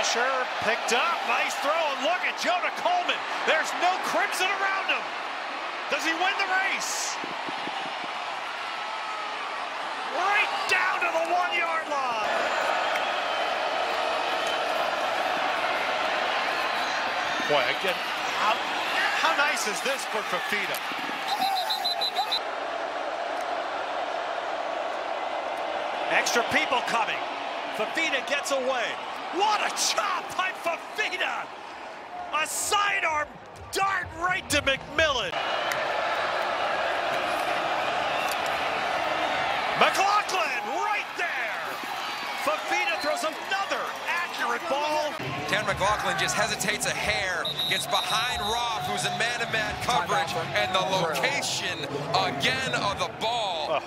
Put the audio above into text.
Pressure picked up. Nice throw. And look at Jonah Coleman. There's no crimson around him. Does he win the race? Right down to the 1-yard line. Boy, again, how nice is this for Fifita? Extra people coming. Fifita gets away. What a chop by Fifita! A sidearm dart right to McMillan. McLaughlin right there. Fifita throws another accurate ball. Dan McLaughlin just hesitates a hair, gets behind Roth, who's in man-to-man coverage, and the location again of the ball